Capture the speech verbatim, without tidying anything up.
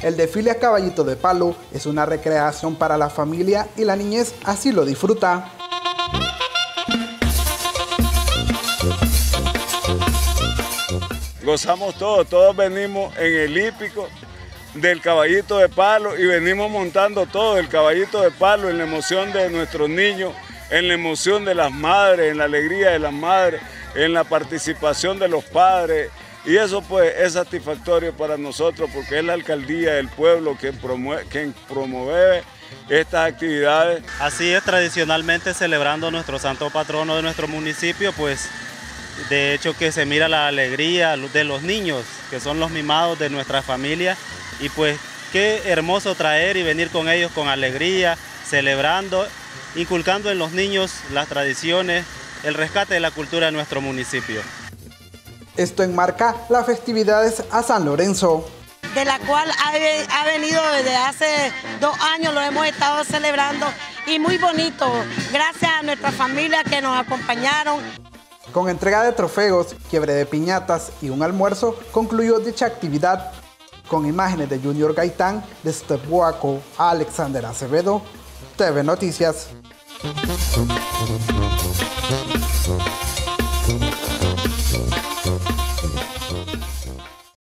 El desfile a caballito de palo es una recreación para la familia y la niñez así lo disfruta. Gozamos todos, todos venimos en el hípico del caballito de palo y venimos montando todo el caballito de palo en la emoción de nuestros niños, en la emoción de las madres, en la alegría de las madres, en la participación de los padres. Y eso pues es satisfactorio para nosotros porque es la alcaldía del pueblo quien promueve, quien promueve estas actividades. Así es, tradicionalmente celebrando nuestro santo patrono de nuestro municipio, pues de hecho que se mira la alegría de los niños, que son los mimados de nuestra familia, y pues qué hermoso traer y venir con ellos con alegría, celebrando, inculcando en los niños las tradiciones, el rescate de la cultura de nuestro municipio. Esto enmarca las festividades a San Lorenzo, de la cual ha, ha venido desde hace dos años, lo hemos estado celebrando y muy bonito, gracias a nuestra familia que nos acompañaron. Con entrega de trofeos, quiebre de piñatas y un almuerzo, concluyó dicha actividad. Con imágenes de Junior Gaitán, desde Buaco a Alexander Acevedo, T V Noticias.